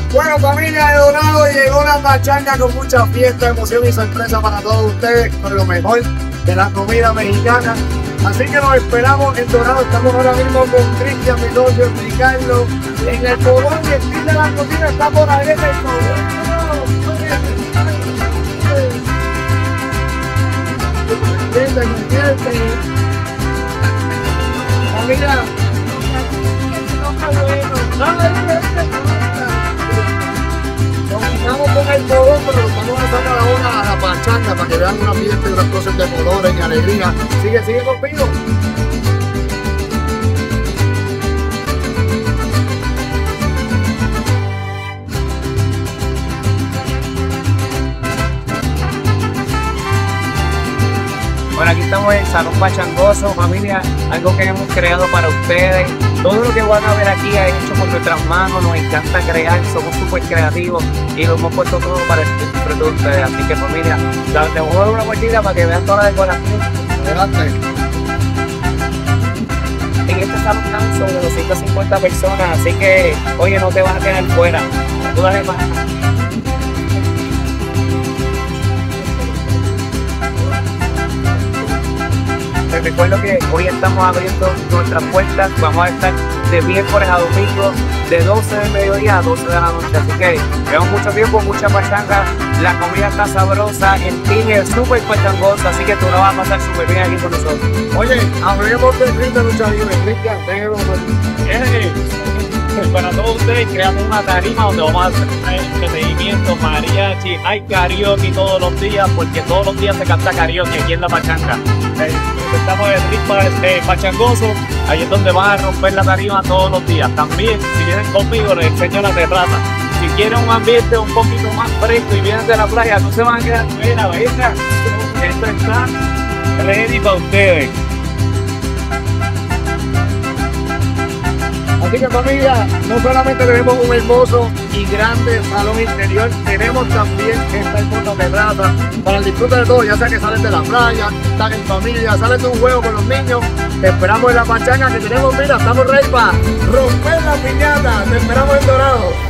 Bueno, familia de Dorado, llegó la pachanga con mucha fiesta, emoción y sorpresa para todos ustedes, con lo mejor de la comida mexicana. Así que nos esperamos en Dorado. Estamos ahora mismo con Cristian, mi socio, Ricardo, en el fogón, y el fin de la cocina está por ahí en el fogón. Familia, comenzamos con el fogón, pero vamos a sacar ahora a la pachanga para que vean una fiesta y unas cosas de colores y alegría. Sigue conmigo. Bueno, aquí estamos en Salón Pachangoso, familia, algo que hemos creado para ustedes. Todo lo que van a ver aquí es hecho con nuestras manos, nos encanta crear, somos súper creativos y lo hemos puesto todo para el disfrute de ustedes. Así que, familia, les voy a dar una vueltita para que vean toda la decoración. Adelante. En este salón están sobre 250 personas, así que, oye, no te vas a quedar fuera. Tú dale para acá. Les recuerdo que hoy estamos abriendo nuestras puertas, vamos a estar de miércoles a domingo, de 12 del mediodía a 12 de la noche, así que llevamos mucho tiempo, mucha pachanga, la comida está sabrosa, el team es súper pachangoso, así que tú lo vas a pasar súper bien aquí con nosotros. Oye, hablemos de Cristian Lucha Libre. Cristian, déjelo. Para todos ustedes creamos una tarima donde vamos a hacer entretenimiento, mariachi, hay karaoke todos los días, porque todos los días se canta karaoke aquí en la pachanga. Estamos en el ritmo pachangoso, ahí es donde van a romper la tarima todos los días. También, si vienen conmigo, les enseño la terraza. Si quieren un ambiente un poquito más fresco y vienen de la playa, no se van a quedar fuera, venga. Esto está ready para ustedes. Así que, familia, no solamente tenemos un hermoso y grande salón interior, tenemos también esta hermosa terraza para el disfrute de todo, ya sea que salen de la playa, están en familia, salen de un juego con los niños. Te esperamos en la pachanga que tenemos, mira, estamos ready para romper la piñata. Te esperamos en Dorado.